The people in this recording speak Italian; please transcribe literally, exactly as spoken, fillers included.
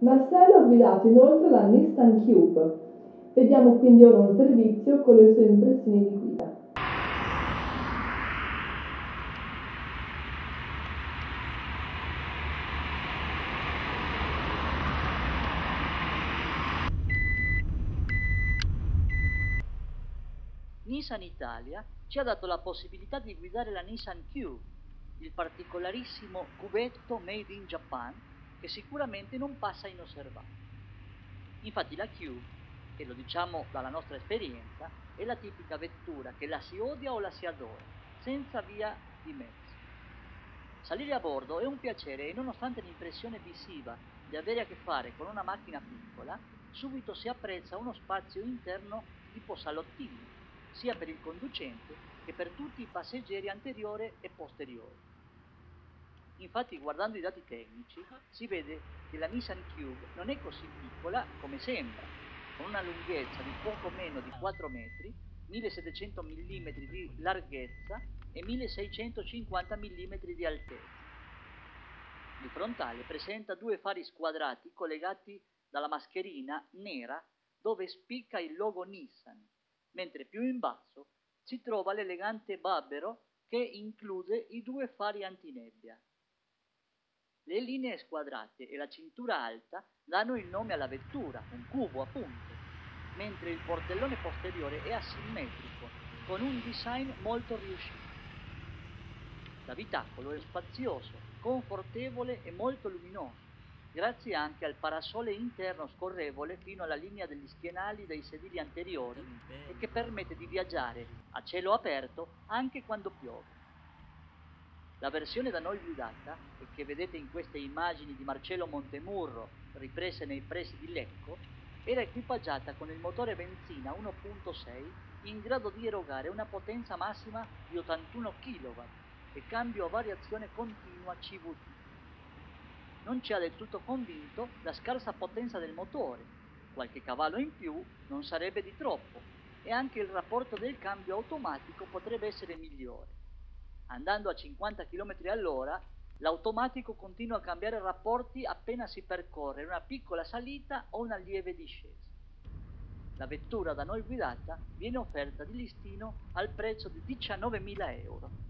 Marcello ha guidato inoltre la Nissan Cube. Vediamo quindi ora un servizio con le sue impressioni di guida. Nissan Italia ci ha dato la possibilità di guidare la Nissan Cube, il particolarissimo cubetto made in Japan che sicuramente non passa inosservato. Infatti la Cube, e lo diciamo dalla nostra esperienza, è la tipica vettura che la si odia o la si adora, senza via di mezzo. Salire a bordo è un piacere e nonostante l'impressione visiva di avere a che fare con una macchina piccola, subito si apprezza uno spazio interno tipo salottino, sia per il conducente che per tutti i passeggeri anteriore e posteriore. Infatti, guardando i dati tecnici, si vede che la Nissan Cube non è così piccola come sembra, con una lunghezza di poco meno di quattro metri, millesettecento millimetri di larghezza e milleseicentocinquanta millimetri di altezza. Il frontale presenta due fari squadrati collegati dalla mascherina nera dove spicca il logo Nissan, mentre più in basso si trova l'elegante babbero che include i due fari antinebbia. Le linee squadrate e la cintura alta danno il nome alla vettura, un cubo appunto, mentre il portellone posteriore è asimmetrico, con un design molto riuscito. L'abitacolo è spazioso, confortevole e molto luminoso, grazie anche al parasole interno scorrevole fino alla linea degli schienali dei sedili anteriori e che permette di viaggiare a cielo aperto anche quando piove. La versione da noi guidata, e che vedete in queste immagini di Marcello Montemurro riprese nei pressi di Lecco, era equipaggiata con il motore benzina uno punto sei in grado di erogare una potenza massima di ottantuno chilowatt e cambio a variazione continua C V T. Non ci ha del tutto convinto la scarsa potenza del motore, qualche cavallo in più non sarebbe di troppo e anche il rapporto del cambio automatico potrebbe essere migliore. Andando a cinquanta chilometri all'ora, l'automatico continua a cambiare rapporti appena si percorre una piccola salita o una lieve discesa. La vettura da noi guidata viene offerta di listino al prezzo di diciannovemila euro.